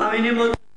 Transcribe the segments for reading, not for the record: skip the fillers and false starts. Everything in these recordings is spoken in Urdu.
امین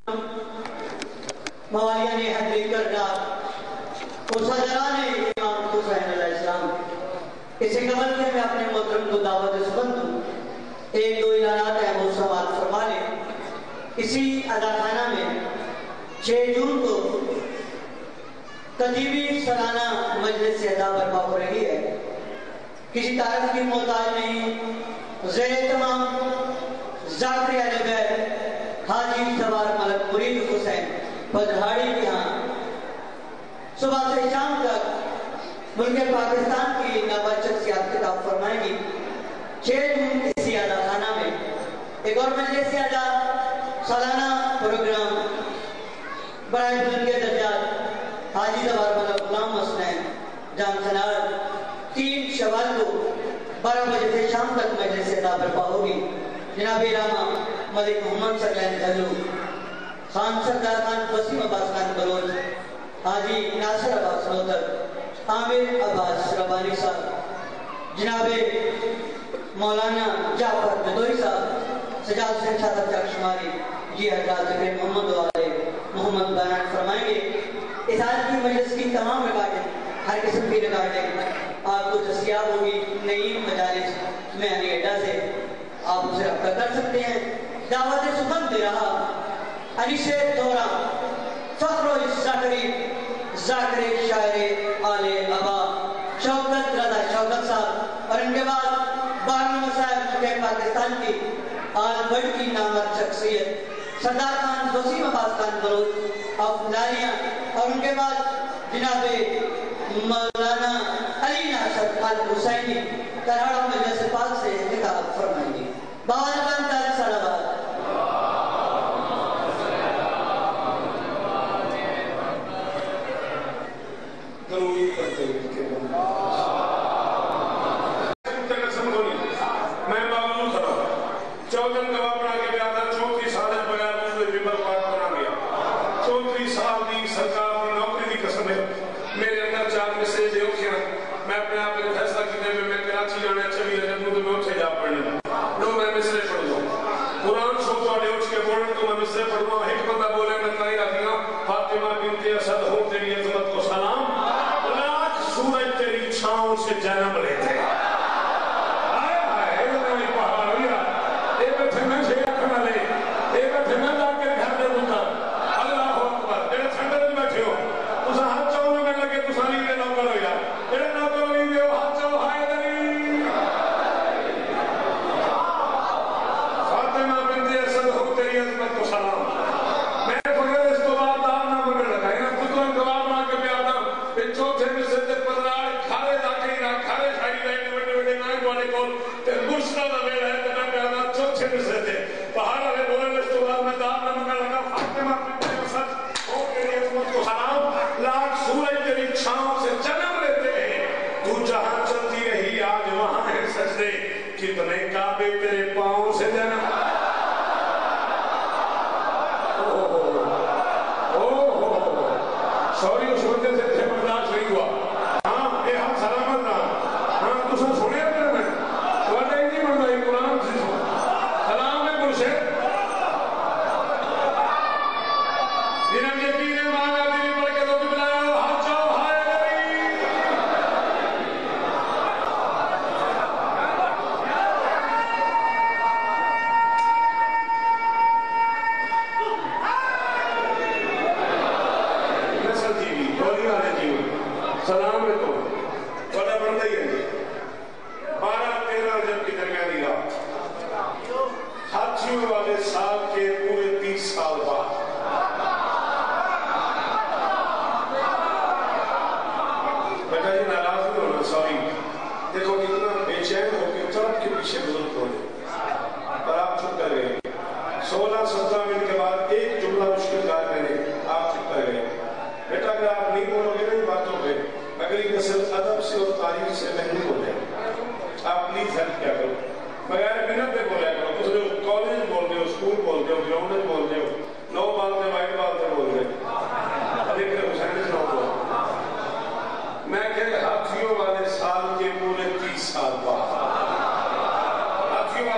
موالیہ نے حضرت کردہ وہ صدران امام حسین علیہ السلام اسے قبل کے میں اپنے محترم کو دعوت سبند ہوں. ایک دو اعلانات ہیں وہ سماعت فرما لیں. اسی اداخانہ میں 6 جون کو تجیبی سالانہ مجلس ادا برپا ہو رہی ہے. کسی تعارف کی محتاج نہیں. زیر تمام ذاکر اہل بیت حاجی سوار ملک مرید حسین بدرہاڑی کے ہاں صبح سے شام تک ملک پاکستان کی نابالغ شخصیات خطاب فرمائیں گی. 6 جون اسی اداخانہ میں ایک اور مجلس ادا سالانہ پروگرام برائے بلند کے درجات حاجی سوار ملک غلام حسین جان سنار 3 شوال کو 12 بجے سے شام تک مجلس ادا برپا ہوگی. جناب علامہ ملک محمد سرلین دھلو خان سردار خان وسیم عباس خان بلوچ حاجی ناصر عباس نوتر عامر عباس ربانی صاحب جناب مولانا جعفر جدوئی صاحب سجاد حسین شادر چاک شماری جی حضرات ذکر محمد والے محمد بیان فرمائیں گے. اس آج کی مجلس کی تمام ریکارڈنگ ہر قسم کی ریکارڈنگ آپ کو دستیاب ہوگی نعیم مجالس میں علی اڈا سے آپ اسے رابطہ کر سکتے ہیں. دعوت سخن دے رہا انیس دورہ فخر و ذاکری ذاکر شاعر آل ابا شوکت رضا شوکت صاحب اور ان کے بعد 12 مسائل کے پاکستان کی آل بڑھ کی نامت شخصیت سردار خان وسیم عباس خان بلوچ افلاریاں اور ان کے بعد جناب مولانا علی ناصر آل حسینی کرہاڑا مجلس پاک سے خطاب فرمائیں گے. باوالکان تاریخ سالاباد ضروری کرتے ہیں کہ میں باوالو کھڑا 14 گواہ بنا کے گیا تھا 34 سال بغیر مجھے ریبل پارٹ بنا گیا 34 سال دی سرکار کی نوکری دی قسم ہے. میرے اندر 4 میسیج ہے میں اپنے آپ نے فیصلہ کینے میں کراچی جانا چاہیے جب مجھے میں اٹھے جا پڑھنے لو میں مصرے پڑھ دوں قرآن سو تواڈے اٹھ کے بولنے تو میں مصرے پڑھ دوں. ایک بندہ بولے میں تائی رکھنا فاطمہ بنت اسد ہو تیری عظمت کو سلام لاکھ سورج تیری چھاؤں سے جنم لیتے کتنے کعبے تیرے پاؤں سے جنم سوری اس بندے سے تھے برداشت نہیں ہوا. ہاں یہ ہم سلامت رہا. ہاں تو سن سنے میرے میں تو اٹھے نہیں بندہ یہ قرآن سے سلام ہے مرشد جنہاں یقین ہے مانا دلی پڑھ کے تو بلایا ہو ہاتھ چاہو ہائے سلام ہے تو بڑا بڑھتا ہی ہے 12-13 رجب کی درمیانی رات حاجیوں والے سال کے پورے 30 سال بعد بیٹا جی ناراض نہیں ہونا سوری دیکھو کتنا بے چین ہو کے چڑھ کے پیچھے بزرگ ہونے پر آپ چپ کر گئے 16-17 منٹ کے بعد ایک جملہ مشکل کار کرنے آپ چپ کر گئے. بیٹا اگر آپ نہیں بولو گے نہیں باتوں پہ اگلی نسل ادب سے اور تاریخ سے محروم ہو جائے. آپ پلیز ہیلپ کیا کرو بغیر منٹ پہ بولیا کرو. کچھ لوگ کالج بول رہے ہو اسکول بول رہے ہو گراؤنڈ بول رہے ہو 9 بال میں وائٹ بال پہ بول رہے ہو دیکھ رہے حسین سے بول میں کہ ہاتھیوں والے سال کے پورے 30 سال بعد ہاتھیوں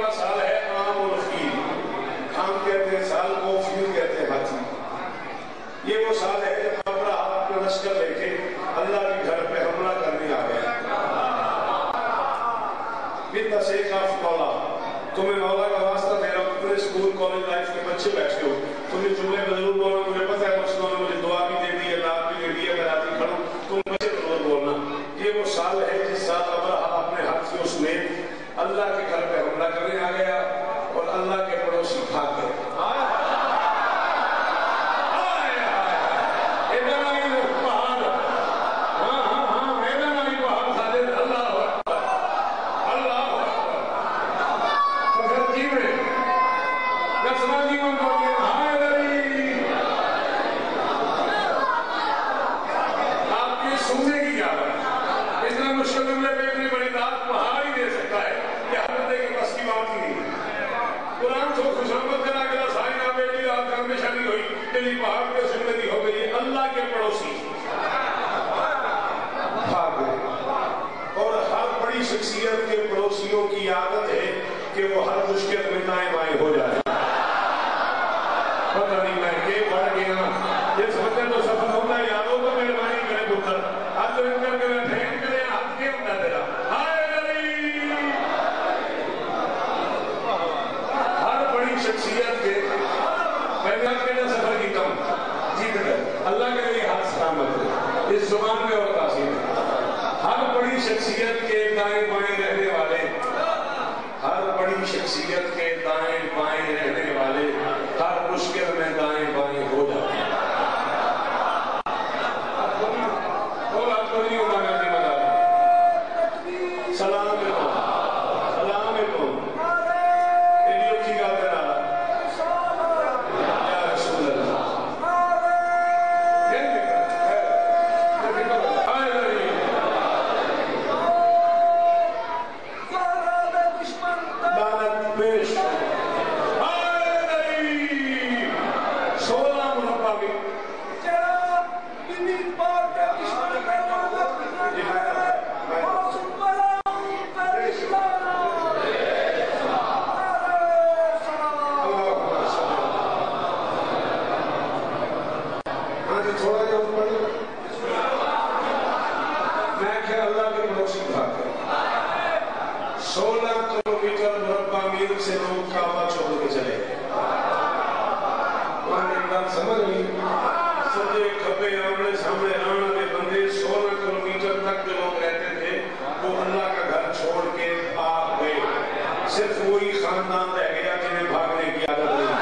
बिता से काफ मौला, तुम्हें मौला का वास्ता दे रहा हूँ, पूरे स्कूल कॉलेज लाइफ के बच्चे बैठे हो, तुम्हें जुमले बजरूर बोलना, मुझे पता है कुछ लोगों ने मुझे दुआ भी दे दी है, दाद भी दे दी है, मैं राती खड़ा हूँ, तुम बच्चे जरूर बोलना। ये वो साल है जिस साल अब्राहा अपने हाथियों समेत अल्लाह के घर पे हमला करने आ गया और अल्लाह के पड़ोसी भाग गए। शख्सियत के पड़ोसियों की आदत है कि वो हर मुश्किल में दाएं बाएं हो जाए। पता नहीं मैं के बढ़ गया ये सोचते तो सफल होता है यारों को मेहरबानी करे पुत्र आज तो इनका के ठहर करे हाथ के होता तेरा हाय गली हर बड़ी शख्सियत के मैंने के सफर की कम जीत गए अल्लाह के लिए हाथ सलामत है इस जुबान में और तासीर हर बड़ी शख्सियत के दाएं बाएं रहने वाले हर बड़ी शख्सियत के दाएं बाएं रहने वाले हर मुश्किल में दाएं बाएं हो जाते हैं। और आपको नहीं होगा गांधी मजा सलाम अलैकुम एडी अच्छी गल करा या रसूल अल्लाह से लोग काबा छोड़ के चले समझ नहीं सजे खबे आमने सामने आने के बंदे 16 किलोमीटर तक जो लोग रहते थे वो अल्लाह का घर छोड़ के आ गए सिर्फ वही खानदान रह गया जिन्हें भागने की आदत नहीं।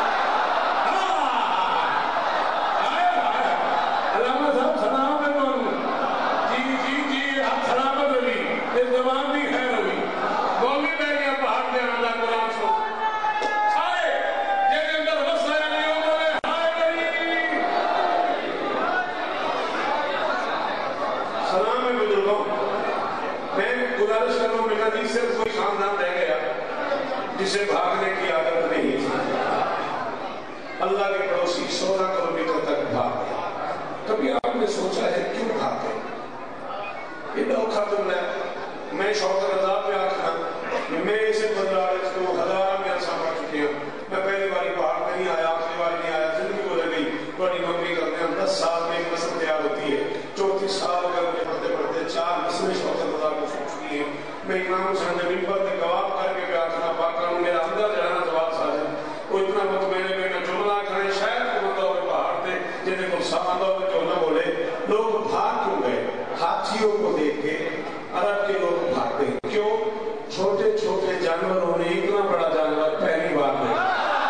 जिसे भागने की आदत नहीं थी अल्लाह के पड़ोसी 16 किलोमीटर तक भाग गए। कभी आपने सोचा है क्यों भाग गए? ये औखा तुमने मैं शौक रजा पे आखना मैं इसे बदलाव तो हजारा में अच्छा पढ़ चुकी हूँ। मैं पहली बार पहाड़ में नहीं आया आखिरी बार नहीं आया जिंदगी गुजर गई बड़ी नौकरी करते हैं 10 साल में एक नस्ल तैयार होती है 34 साल अगर मुझे पढ़ते पढ़ते 4 नस्लें शौक रजा को सोच चुकी है। मैं इमाम हुसैन नबी पर गवाह करके प्रार्थना पाकर मेरा अंदर जहां जवाब साजन वो इतना वक्त मैंने मैं जुमला करे शायद को बंदा हुए पहाड़ पे जिन्हें को सामंदा हुए जो ना बोले लोग भाग क्यों गए? हाथियों को देख के अरब के लोग भागते क्यों? छोटे छोटे जानवरों ने इतना बड़ा जानवर पहली बार देखा।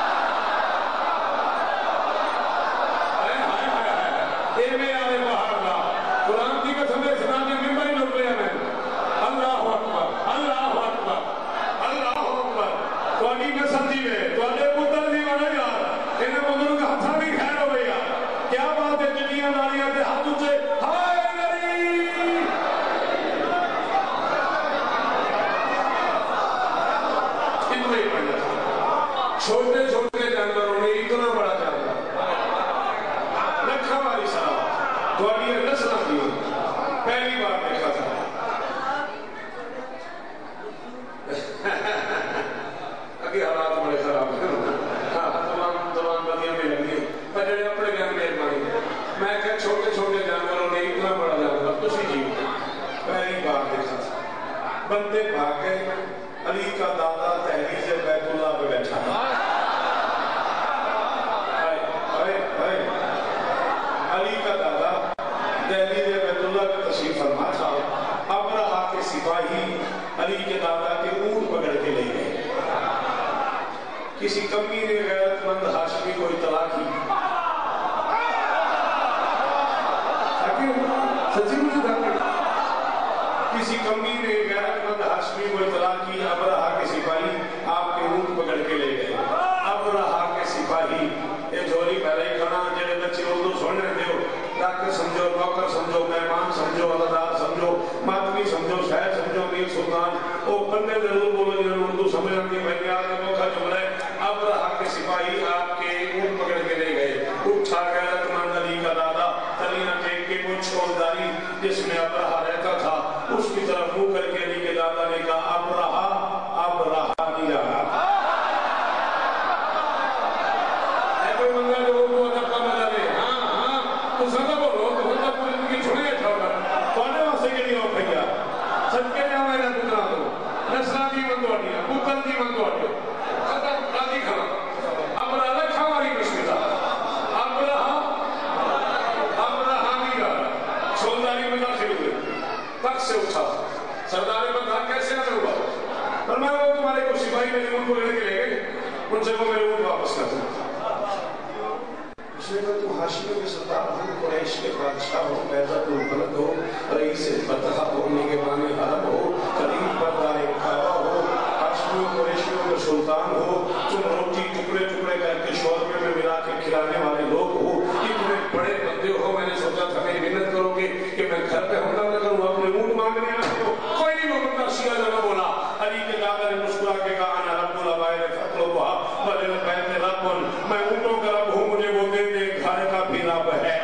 छोटे छोटे जानवरों ने इतना बड़ा जानवर रखा वाली साहब ग्वालियर नस्ल की पहली बार देखा था। अगे हालात बड़े खराब है तमाम बदियां में लगी पर जेडे अपने ज्ञान मेहरबानी मैं क्या छोटे छोटे जानवरों ने इतना बड़ा जानवर तुसी जीव पहली बार देखा था। बंदे भाग गए علی کا دادا تحریز بیت اللہ پہ بیٹھا علی کا دادا دہلیز بیت اللہ پہ تشریف فرما تھا. ابرہا کے سپاہی علی کے دادا کے اونٹ پکڑ کے لے گئے. کسی کمی نے غیرت مند ہاشمی کو اطلاع کی. سچی مجھے کسی کمی نے غیرت مند ہاشمی کو اطلاع کی. ابرہا کے سپاہی آپ کے اونٹ پکڑ کے لے گئے. ابرہا کے سپاہی یہ جھولی پہلے ہی کھانا جڑے بچے اردو سننے دیو ڈاکٹر سمجھو, نوکر سمجھو, مہمان سمجھو, عزادار سمجھو, ماتمی سمجھو, شاعر سمجھو, میر سلطان وہ بندے ضرور بولو جنہوں اردو سمجھ آتی بنیاد میں موقع جملہ ہے. ابرہا کے سپاہی آپ کے اونٹ پکڑ کے لے گئے. اٹھا غیرت مند علی کا دادا تلینا ٹیک کے وہ چھوڑداری جس میں ابرہا رہتا تھا اس کی طرف منہ کر کے علی کے دادا نے کہا ابرہا اب رہا نہیں رہا. کوئی منگا جو وہ ادب کا مزہ لے. تو سنگا بولو تو سنگا پوری ان کی چھوڑے چھوڑا توڑے واسے کے لیے اور بھئیا صدقے جاؤں میں نہ پترا دو نسلہ دی مندوڑیا پتر دی مندوڑیا ختم راضی کھانا. ابرہا لکھا ہماری مشکلہ ابرہا نہیں رہا. چھوڑداری میں داخل ہوئے تک سے اٹھا. سردار بندہ کیسے آنے ہوا فرمایا وہ تمہارے کو سپاہی میں اونٹ کو لے کے لے گئے ان سے کو میرے اونٹ واپس کر دیں. اس نے کہا تم ہاشمی کے سردار ہو, قریش کے بادشاہ ہو, پیدا تو بلد ہو, رئیس فتح ہو, نگہبان حرم ہو, قریب بردار کعبہ ہو, ہاشمی قریشیوں کے سلطان ہو, تم روٹی ٹکڑے ٹکڑے کر کے شوربے میں ملا کے کھلانے والے لوگ ہو, اتنے بڑے بندے ہو. میں نے سوچا تھا کہ محنت کرو گے کہ میں گھر پہ حملہ نہ کروں اپنے اونٹ مانگنے آئے ہو. کوئی نہیں وہ بندہ شیعہ جب بولا. علی کے دادا نے مسکرا کے کہا انا رب الابائل فتلبها ولل بیت رب, میں اونٹوں کا رب ہوں مجھے وہ دے دے, گھر کا بھی رب ہے.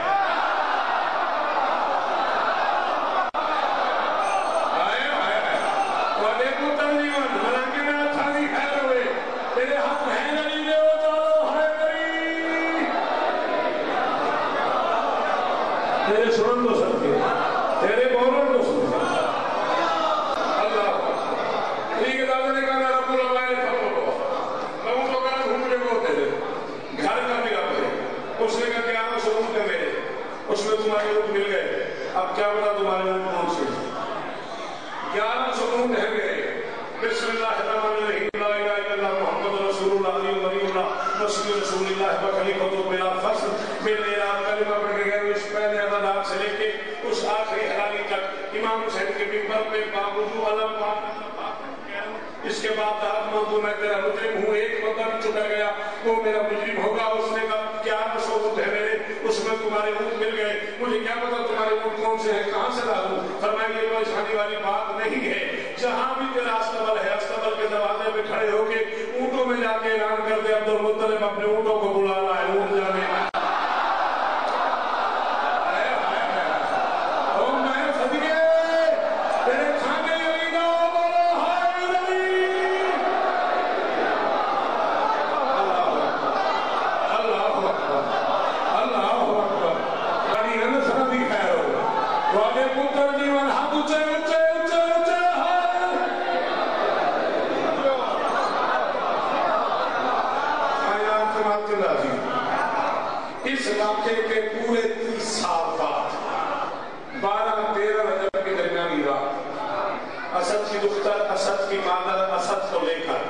تیرے سنن تو سکتے تیرے بولن تو سکتے. اللہ علی کے دادا نے کہا رب الابائل فتلبها, میں اونٹوں کا رب ہوں مجھے وہ دے دے, گھر کا بھی رب ہے. اس نے کہا کہ آپ سے اونٹ ہے میرے, اس میں تمہارے اونٹ مل گئے. اب کیا بتا تمہارے اونٹ کون سے 1100 اونٹ ہے میرے. بسم اللہ الرحمن الرحیم لا الہ الا اللہ محمد رسول اللہ علی ولی اللہ مسیح رسول اللہ بخلیفۃ بلا فصل. میرے اعلان کلمہ پڑھ کے گئے اس پہلے عدد سے لے کے اس آخری حرالی تک امام حسین کے منبر پہ باوجود علم اس کے بعد موضوع میں تیرا مجرم ہوں. ایک بندہ بھی چھٹا گیا وہ میرا مجرم ہوگا. اس نے کہا 1100 اونٹ ہے میرے, اس میں تمہارے اونٹ مل گئے. مجھے کیا پتا تمہارے اونٹ کون سے ہیں, کہاں سے لا دوں. فرمایا یہ پریشانی والی بات نہیں ہے. جہاں بھی تیرا استبل ہے استبل کے دروازے پہ کھڑے ہو کے اونٹوں میں جا کے اعلان کر دے عبدالمطلب اپنے اونٹوں کو بلا رہا ہے اونٹ جانے میں. اس واقعے کے پورے 30 سال بعد 12-13 رجب کے درمیانی رات اسد کی دختر, اسد کی مادر اسد کو لے کر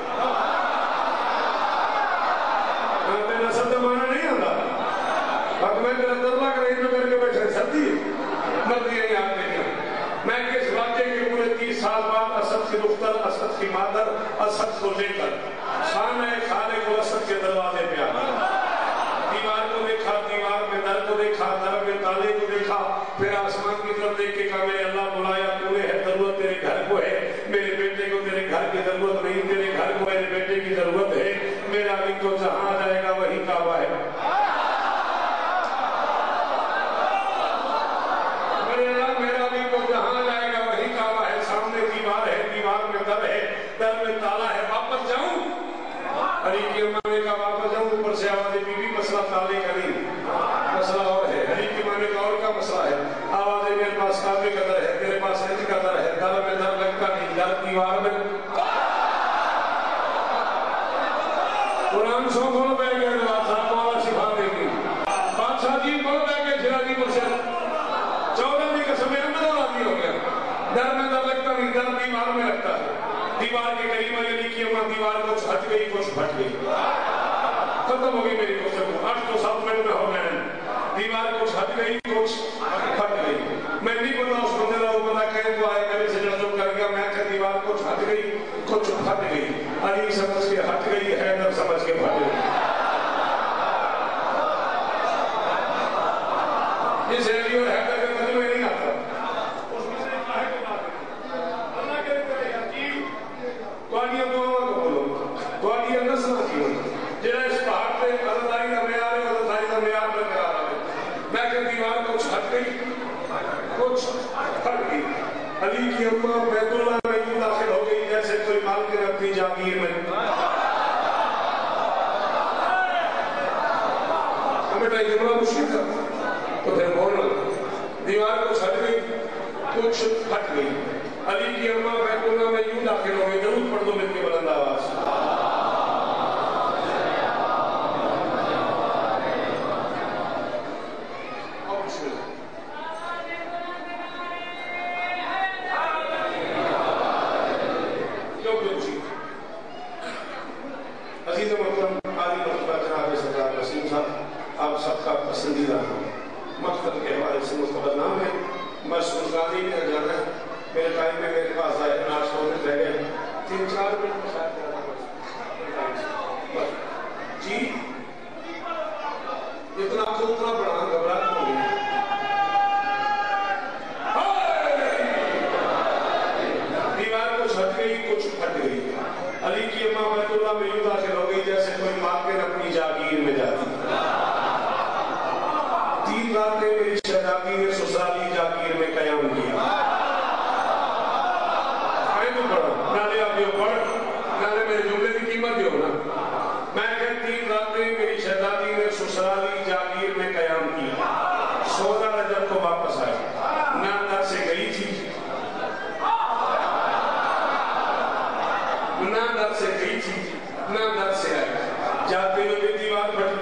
اسد کا مانا نہیں آتا اب میں تیرا درلہ کر رہی کر کے بیٹھے سردی مرضی نہیں آپ دیکھیں. میں کہ اس واقعے کے پورے 30 سال بعد اسد کی دختر, اسد کی مادر اسد کو لے کر خانہ خالق الاسد کے دروازے پہ آیا. دیوار کو دیکھا, دیوار میں در کو دیکھا, در میں تالے کو دیکھا, پھر آسمان کی طرف دیکھ کے کہا میرے اللہ بلایا تو نے ہے ضرورت تیرے گھر کو ہے, میرے بیٹے کو تیرے گھر کی ضرورت نہیں, تیرے گھر کو میرے بیٹے کی ضرورت ہے. میرا بھی تو جہاں جائے گا وہی کعبہ ہے. میرا بھی تو جہاں جائے گا وہی کعبہ ہے. سامنے دیوار ہے, دیوار میں در ہے, در میں تالا ہے. واپس جاؤں علی کی اماں نے کہا واپس جاؤں. اوپر سے آوازیں بی بی مسئلہ تالے کا نہیں, مسئلہ اور ہے. علی کی اماں نے کہا اور کا مسئلہ ہے. آوازیں میرے پاس کعبے کا در ہے, تیرے پاس انج کا در ہے. در میں در لگتا نہیں, در دیوار میں 500 کول بہ گئے صاحب مولا شفا دے گی بادشاہ جی کول بہ گئے شرازی مرشد 14 کی قسم اندر راضی ہو گیا ڈر میں ڈر لگتا نہیں ڈر دیوار میں لگتا ہے دیوار کے قریب علی کی اماں دیوار کچھ ہٹ گئی کچھ پھٹ گئی ختم ہو گئی میری کوشش 8 تو 7 منٹ میں ہو گئے دیوار کچھ ہٹ گئی کچھ پھٹ گئی میں نہیں پتا اس بندے کا وہ بندہ کہیں تو آئے میرے سے جو کر گیا میں کہ دیوار کچھ ہٹ گئی کچھ پھٹ گئی علی سمجھ کے ہٹ گئی حیدر سمجھ کے پھٹ گئی اس علی اور حیدر کے مجمع نہیں آتا اس میں سے کہا ہے کہ اللہ کے لئے یقین توانیاں دعاوں کو بولو توانیاں نسلہ کی ہوتا جنہیں اس پہاڑ پہ حضرت علی کا معیار ہے حضرت علی کا معیار برقرار ہے میں کہ دیوار کچھ ہٹ گئی کچھ پھٹ گئی علی کی اماں بیت اللہ میں یوں داخل ہو گئی جیسے کوئی مالکن اپنی جاگیر میں بیٹا یہ جملہ مشکل تھا تو پھر بولنا دیوار کچھ ہٹ گئی کچھ پھٹ گئی علی کی اماں بیت اللہ میں یوں داخل ہو گئی درود پڑھ دو مل کے بلند آواز آپ سب کا پسندیدہ مقصد کے حوالے سے مستقبل نام ہے میں سلطانی میں جانا ہے میرے ٹائم میں میرے پاس آئے 800 منٹ رہ گئے 3-4 منٹ جی اتنا کو اتنا بڑھا گھبراہٹ ہو گئی دیوار کچھ ہٹ گئی کچھ پھٹ گئی علی کی اماں بیت اللہ میں یوں داخل ہو گئی جیسے کوئی مالکن اپنی جاگیر میں جاتی 3 راتیں میری شہزادی نے سسرالی جاگیر میں قیام کیا آئے تو پڑھا نالے آپ یہ پڑھ نالے میرے جملے کی قیمت دیو نا میں کہ 3 راتیں میری شہزادی نے سسرالی جاگیر میں قیام کیا 16 رجب کو واپس آئے نہ در سے گئی تھی نہ در سے گئی تھی نہ در سے آئی جاتے ہوئے بھی دیوار پھٹی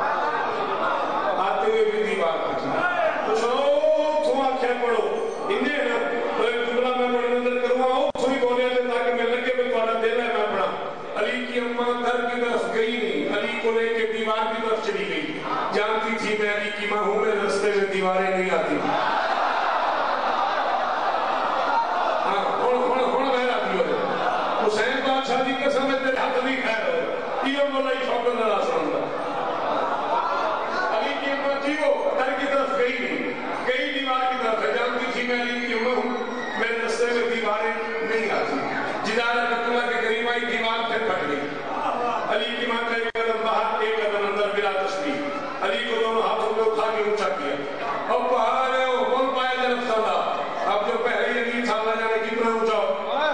آتے ہوئے بھی دیوار پھٹی تو سنو تم آنکھیں پڑھو انہیں نا تو ایک جملہ میں بڑی نظر کروں آؤ تھوڑی بولے تھے تاکہ میں لگے بھی تھوڑا دل ہے میں پڑھا علی کی اماں در کی طرف گئی نہیں علی کو لے کے دیوار کی طرف چلی گئی جانتی تھی میں علی کی ماں ہوں میں رستے میں دیواریں نہیں آتی حسین بادشاہ جی کے سمجھ تیرے حق نہیں خیر ہو یہ مولا ہی شوکر نہ راسن علی کی اماں تھی وہ در کی طرف گئی نہیں گئی دیوار کی طرف ہے جانتی تھی میں علی کی اماں ہوں میرے رستے میں دیواریں نہیں آتی جدار بیت اللہ کے قریب آئی دیوار پھر پھٹ گئی علی کی ماں کا ایک قدم باہر ایک قدم اندر بلا تشبیہ علی کو دونوں ہاتھوں میں اٹھا کے اونچا کیا اب باہر ہے وہ کون پائے جنب سالا اب جو پہلے ہی علی تھا اللہ جانے کتنا اونچا ہو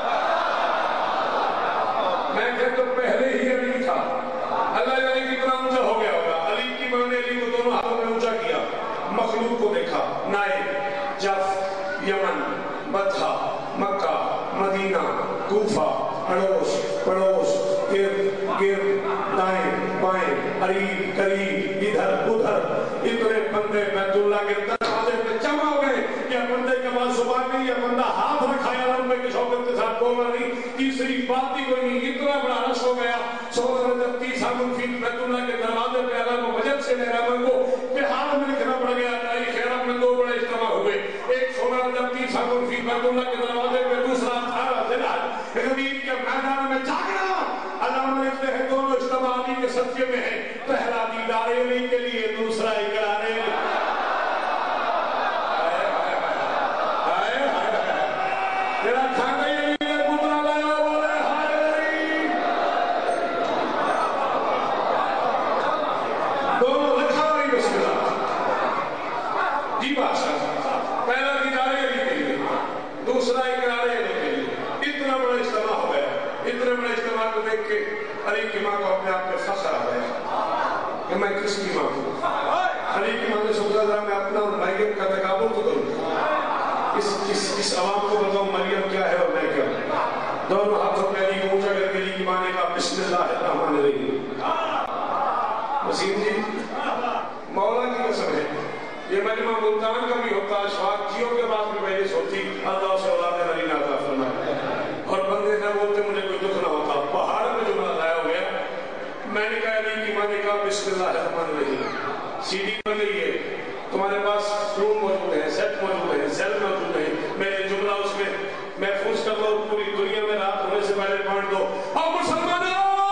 میں کہ تو پہلے ہی علی تھا اللہ جانے کتنا اونچا ہو گیا ہوگا علی کی ماں نے علی کو دونوں ہاتھوں میں اونچا کیا مخلوق کو دیکھا نائب جف یمن بطحہ مکہ مدینہ کوفہ اڑوس پڑوس گرد گرد دائیں بائیں قریب قریب ادھر ادھر اتنے بندے بیت اللہ کے دروازے پہ جمع ہو گئے کہ بندے کے بعد زبان نہیں یہ بندہ ہاتھ رکھا یا رمبے کی شوکت کے ساتھ بولنا نہیں تیسری بات ہی کوئی نہیں اتنا بڑا رش ہو گیا 16 رجب 30 منفید بیت اللہ کے دروازے پہ علم و وجب سے میرا من کو بہار میں لکھنا پڑ گیا تاریخ خیرات میں 2 بڑے اجتماع ہوئے ایک 16 رجب 30 منفید بیت اللہ کے دروازے پہ دوسرا 18 ذلحج غدیر کے میدان میں جاگنا علامہ لکھتے ہیں دونوں اجتماع علی کے صدقے میں ہے پہلا دیدار علی کے لیے دوسرا اقرار تیرا کھانا ہی علی نے پترا لایا بولے ہائے دونوں لکھا رہی بسم اللہ جی بادشاہ پہلا دیدار علی کے لیے دوسرا اقرار علی کے لیے اتنا بڑا اجتماع ہو گیا اتنے بڑے اجتماع کو دیکھ کے علی کی ماں کو اپنے آپ پہ فخر آ گیا کہ میں کس کی ماں ہوں علی کی ماں نے سوچا تھا میں اپنا اور مریم کا تقابل تو کروں اس عوام کو بتاؤں مریم کیا ہے اور میں کیا ہوں دونوں ہاتھوں پہ علی کو اونچا کر کے علی کی ماں نے کہا بسم اللہ الرحمن الرحیم یہ مجمع ملتان کا بھی ہوتا، اشفاق جیو کے بعد بھی مجلس ہوتی، اللہ سے اولاد نبی عطا فرمائے، اور بندے نہ بولتے مجھے کوئی دکھ نہ ہوتا۔ پہاڑ میں جملہ لایا ہو گیا، میں نے کہا علی کی ماں نے کہا بسم اللہ الرحمن الرحیم، سی ڈی بن رہی ہے، تمہارے پاس فلون موجود ہے، سیٹ موجود ہے، سیل موجود ہے، میں نے جملہ اس میں محفوظ کر دو، پوری دنیا میں رات ہونے سے پہلے پڑھ دو۔ اور مسلمانوں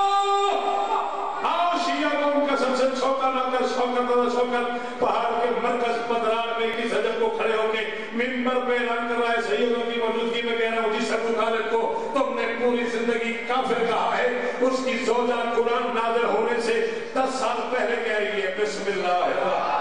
آؤ شیعہ قوم کا سب سے چھوٹا نوکر شوکت پہاڑ کے مرکز پدرار میں کی حجر کو کھڑے ہو کے منبر پہ اعلان کر رہا ہے، سیدوں کی موجودگی میں کہہ رہا ہوں جس ابو طالب کو تم نے پوری زندگی کافر کہا ہے، اس کی زوجہ قرآن نازل ہونے سے 10 سال پہلے کہہ رہی ہے بسم اللہ الرحمن۔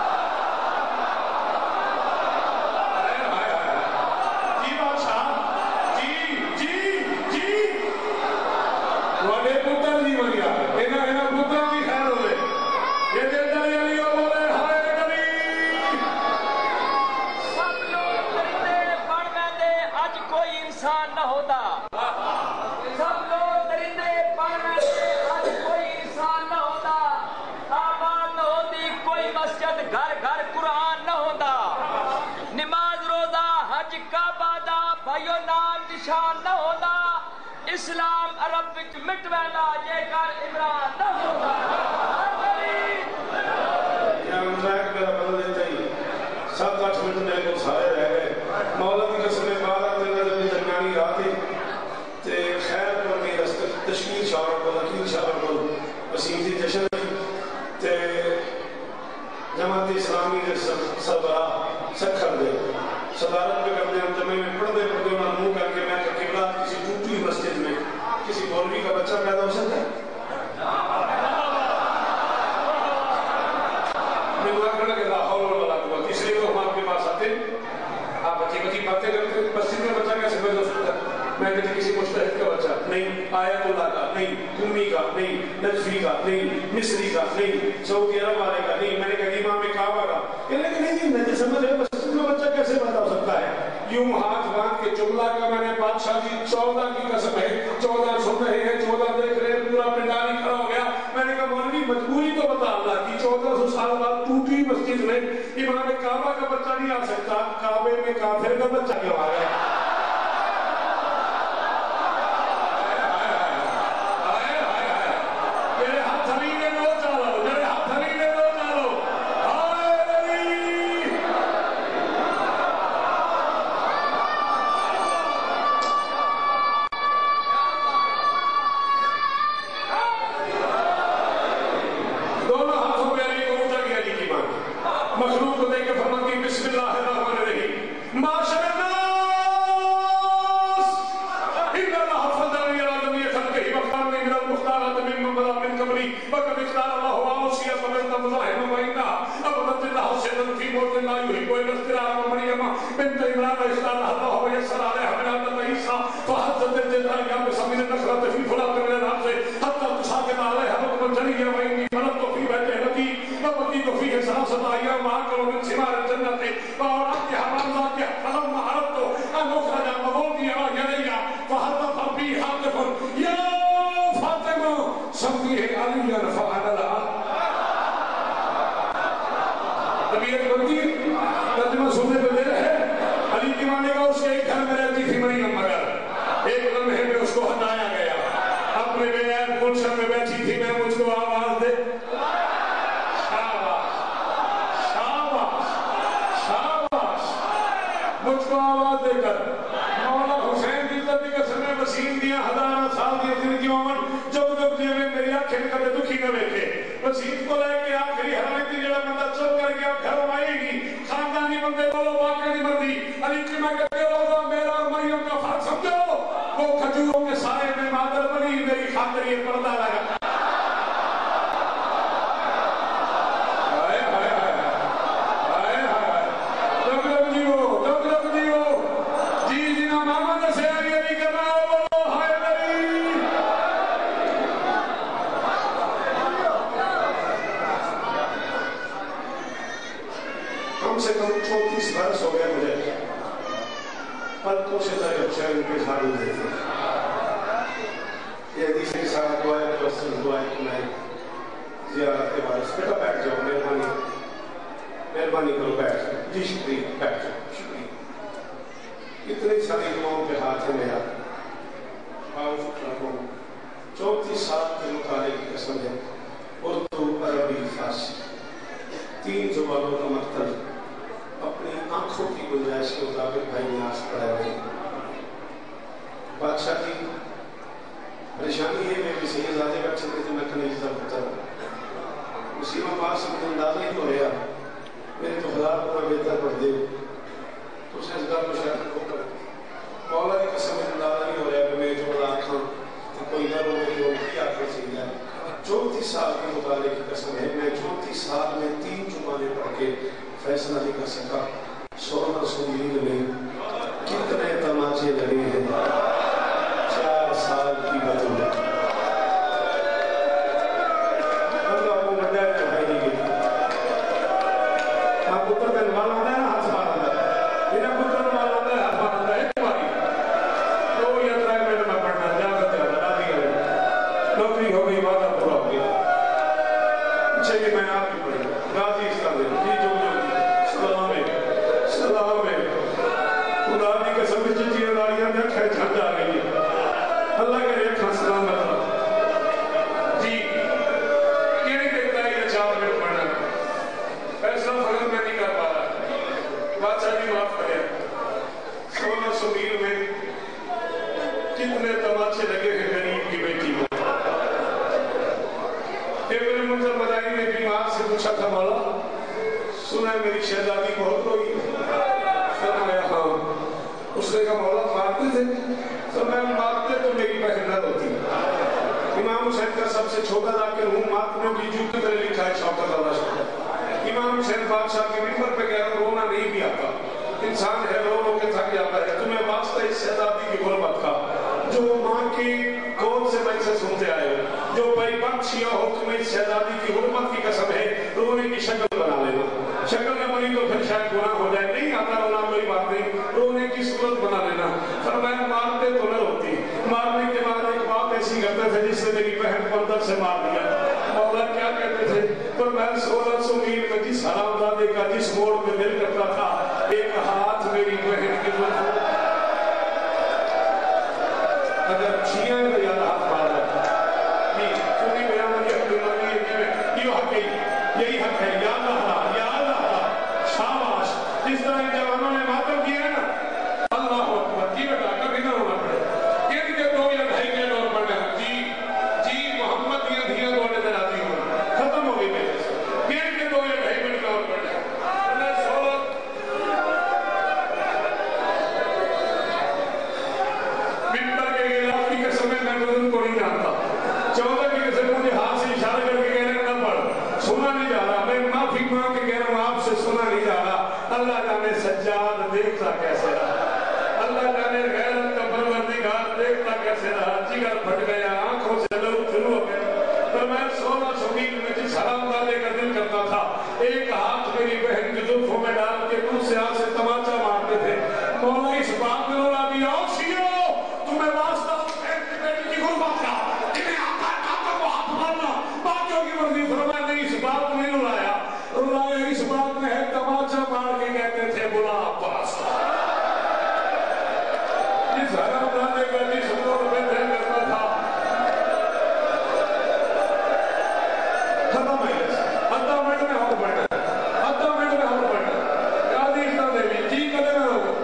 اسلام عرب وچ مٹ وینا جے کر عمران نہ ہوتا۔ کیا ٹریک میرا بدل دیتا ہی 7-8 منٹ میرے کو سارے رہ گئے، مولا کی قسم 12-13 دن درمیانی رات ہی تے خیر پر نہیں رستے تشکیل شاور کو لکیل شاور کو وسیم دی جشن تے جماعت اسلامی کے سربراہ سکھر دے صدارت پہ کرتے ہیں، جمعے میں پڑھ دے انہوں منہ کر کے میں کہ قبلہ کسی ٹوٹی مسجد میں کسی مولوی کا بچہ پیدا ہو سکتا ہے؟ میں دعا کرنا کہ لا حول ولا قوت، اس لیے تو ہم آپ کے پاس آتے ہیں، آپ بچی باتیں کرتے ہیں، مسجد میں بچہ کیسے پیدا ہو سکتا ہے؟ میں کہتے کسی مجتہد کا بچہ نہیں، آیت اللہ کا نہیں، امی کا نہیں، نجفی کا نہیں، مصری کا نہیں، سعودی عرب والے کا نہیں، میں نے کہا امام کعبہ کا، کہنے کہ نہیں نہیں سمجھ رہے مسجد میں بچہ کیسے پیدا ہو سکتا ہے؟ یوں ہاتھ باندھ کے جملہ کا میں نے بادشاہ کی 14 کی قسم ہے، 14 سن رہے ہیں، 14 دیکھ رہے ہیں، پورا پنڈال ہی کھڑا ہو گیا۔ میں نے کہا مولوی مجبوری تو بتا اللہ کی، 1400 سال بعد ٹوٹی مسجد میں امام کعبہ کا بچہ نہیں آ سکتا، کعبے میں کافر کا بچہ کیوں آ گیا؟ مخلوق کو دیکھ کے فرماتی بسم اللہ الرحمن الرحیم، معاشر الناس ان اللہ فضلنی علی جمیع خلقہ واختارنی من المختارات ممن مضى من قبلی وقد اختار اللہ واوصیۃ بنت مزاحم وانها ابنت اللہ سیدا فی موت لا یحب الا استرار مریم بنت عمران اختار اللہ ویسر علیها ولادت عیسی فحدثت الجزائر بسمین النخلة فی فلاة من الارض حتى تساقط علیها رطب الجنیہ وانی مرضت فی بیت اہلتی وبقيت فيه 3 أيام وأكلوا من ثمار الجنة وأرادتها مرضاتها فلما أردت أن أخرج وضوئي إلي فهتف بي هاتف يا فاطمة سميه عليا فأنا لها طبیعت بنتی ترجمہ سننے پہ دے رہے علی کی ماں نے کہا اس کے ایک گھر میں رہتی تھی مریم، مگر ایک لمحے میں اس کو ہٹایا گیا، اپنے بے عیب گلشن میں بیٹھی تھی، میں مجھ کو آواز دے مجھ کو آواز دے کر مولا حسین کی عزت کی قسم میں وسیم دیا 1000 سال دی زندگی عمر جب جب جیوے میری آنکھیں کبھی دکھی نہ بیٹھے، وسیم کو لے کے آخری حرمت کی جڑا بندہ چل کر گیا گھر آئے گی، خاندانی بندے بولو واقعہ نہیں بندی، علی کی میں کہتے روزہ میرا اور مریم کا فرق سمجھو، وہ کھجوروں کے سائے میں مادر بنی، میری خاطر یہ پردہ لگا۔ کم سے کم 34 برس ہو گئے مجھے پلکوں سے تاریخ شہر کے جھاڑو دیتے، یہ حدیث کے ساتھ دعائیں پرسن دعائیں کنائیں زیارت کے بارس، بیٹا بیٹھ جاؤ، مہربانی کرو بیٹھ جی شکریہ، بیٹھ جاؤ، شکریہ۔ اتنی ساری قوم کے ہاتھ میں یار 34 سال کے مطالعے کی قسم ہے، اردو، عربی، فارسی، 3 زبانوں کا مکتب اپنی آنکھوں کی گنجائش کے مطابق بھائی نیاز پڑھا رہے ہیں۔ بادشاہ کی پریشانی ہے، میں کسی زیادہ بیٹھ سکتے تھے، میں کنیزہ ہوتا ہوں مسیمہ پاس سے مجھے اندازہ نہیں ہو رہا میرے تو حالات بنا بہتر پڑھ دے تو اسے اس گھر میں شاید کو کر مولا کی قسم میں اندازہ نہیں ہو رہا کہ میرے جو بڑا آنکھاں تو کوئی نہ رو میری روم کی آنکھیں سی جائے۔ 34 سال کے مطالعے کی قسم ہے، میں 34 سال میں 3 زبانیں پڑھ کے فیصلہ نہیں کر سکا 16 سنگیل میں کتنے تماچے لگے ہیں 4 سال کی بدولت۔ اللہ کو مڈا ہے بھائی نہیں گئی آپ پتر کا نوال آنا ہے نا ہاتھ بار آنا ہے انہیں پتر نوال آنا ہے ہاتھ بار آنا ہے ایک باری 2 یا 3 مہینے میں پڑھنا ہے جاگت ہے راضی ہے نوکری ہو گئی وعدہ پورا ہو گیا اچھا یہ میں آپ کی پڑھی راضی اس کا دے جی جو سلام ہے سلام ہے خدا کی قسم میں چیزیں لاریاں میں کھے جھنڈ آ گئی ہے اللہ کے ایک ہاں سلام اللہ جی کیوں کہتا ہے یہ 4 منٹ پڑھنا فیصلہ فقط میں نہیں کر پا رہا بادشاہ جی معاف کریں 16 سبیل میں کتنے تماچے لگے ہیں غریب کی بیٹی کو ابن منظر مدائنی نے بیمار سے پوچھا تھا مولا سنا ہے میری شہزادی بہت روئی فرمایا ہاں اس نے کہا مولا مارتے تھے فرمایا مارتے تو میری بہن نہ روتی امام حسین کا سب سے چھوٹا لاکر ہوں ماتموں کی جو کی طرح لکھا ہے شوکت اللہ شکر امام حسین بادشاہ کے ممبر پہ کہہ رہا رونا نہیں بھی آتا انسان ہے رو رو کے تھک جاتا ہے تمہیں واسطہ اس شہزادی کی غربت کا جو ماں کی گود سے میں سے سنتے آئے ہو جو بھائی بخشیا ہو تمہیں اس شہزادی کی غربت کی قسم ہے رونے کی شکل بنا لینا شکل میں بنی تو پھر شاید گناہ ہو جائے نہیں آتا رونا کوئی بات نہیں رونے کی صورت بنا لینا فرمایا مارتے تو نہ روتی مارنے کے بعد ایک بات ایسی کرتے تھے جس سے میری بہن کو اندر سے مار دیا مولا کیا کہتے تھے فرمایا 1600 میل میں جس حرام زادے کا جس موڑ پہ دل کرتا تھا ایک ہاتھ میری بہن کے ظلم اگر چھیاں تو یاد ہاتھ مار رہا نہیں چونی بیان کی حقیقت یہ حق ہے یہی حق ہے یا اللہ شاباش جس طرح جوانوں نے ماتم کیا ہے نا اللہ اکبر جی بیٹا کبھی نہ ہونا پڑے کن کے 2 یا 2.5 منٹ اور پڑھنا جی محمد یہ دھیاں دوڑے میں راضی ہوں ختم ہو گئی میرے سے کن کے 2 یا 2.5 منٹ اور پڑھنا ممبر کے غلاف کی قسم میں ان کو نہیں جانتا 14 کی قسم مجھے ہاتھ سے اشارہ کر کے کہہ رہے نہ پڑھ سنا نہیں جا رہا میں معافی مانگ کے کہہ رہا ہوں آپ سے سنا نہیں جا رہا اللہ جانے سجاد دیکھتا کیسے رہا اللہ جانے غیرت کا پروردگار دیکھتا کیسے رہا جگر پھٹ گیا آنکھوں سے لہو شروع ہو گیا پر میں 1600 میل میں جس حرام زادے کا دل کرتا تھا ایک ہاتھ میری بہن کی زلفوں میں ڈال کے دوسرے ہاتھ سے تماچا مارتے تھے مولا اس بات میں رونا بھی آؤ شیو تمہیں واسطہ بیٹی کی غربت کا تمہیں آتا ہے کاتوں کو ہاتھ مارنا باقیوں کی مرضی فرمایا نہیں اس بات میں رلایا رلایا اس بات میں ہے تماچا مار کے کہتے تھے بلا عباس جس حرام زادے کا جس موڑ پہ دل کرتا تھا ختم ہے آدھا منٹ میں ہم پڑھنا آدھا منٹ میں ہم پڑھنا یاد ہی اتنا دے لی جی کدے نہ ہو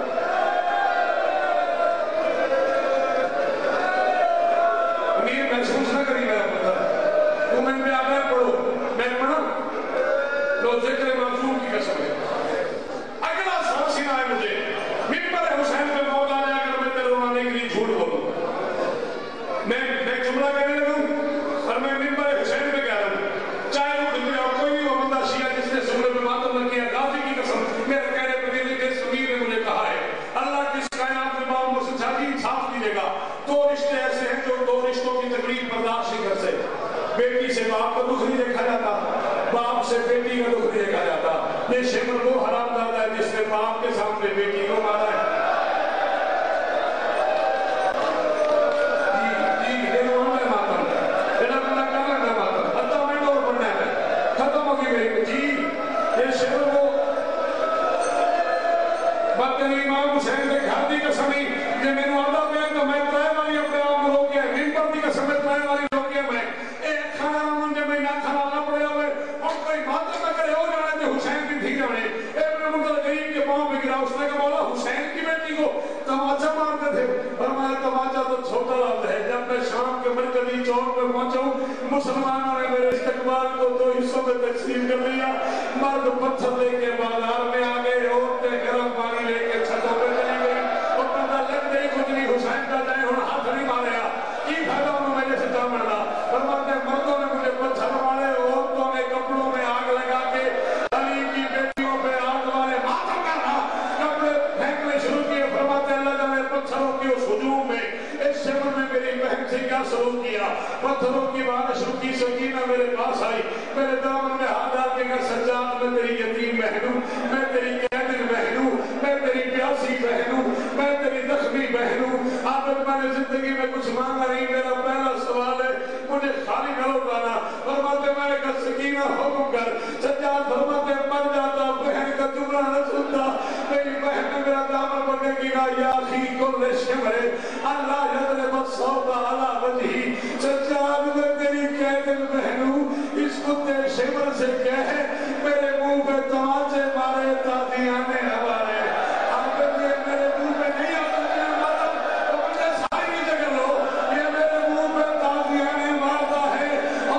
امیر محسوس نہ کری میرا پتھر تو میں پہ آگے پڑھو میں پڑھا لو ذکر معصوم کی قسم ہے اگلا سال سنا ہے مجھے ممبر حسین پہ موت آ جائے اگر میں تیرے رونے کے لیے جھوٹ بولوں میں جملہ کہنے لگوں اور میں ممبر حسین پہ کہہ رہا ہوں چاہے وہ دنیا کوئی بھی وہ بندہ شیعہ جس نے سورہ پہ ماتم نہ کیا غازی کی قسم میرے کہنے پہ دل کے سمیر نے مجھے کہا ہے اللہ کی اس کائنات میں باؤں کو سچا جی انصاف دیجیے گا 2 رشتے ایسے ہیں جو 2 رشتوں کی تکلیف برداشت نہیں کر سکتے بیٹی سے باپ کا دکھ نہیں دیکھا جاتا باپ سے بیٹی کا دکھ نہیں دیکھا جاتا یہ شمر وہ حرام زادہ ہے جس نے باپ کے سامنے بیٹی کو مارا ہے جی یہ نام ہے ماتم یہ بندہ کرنا ہے ماتم آدھا منٹ اور پڑھنا ہے ختم ہوگی میری جی یہ شمر وہ سے کیا سلوک کیا؟ پتھروں کی بارش رکی، سکینہ میرے پاس آئی،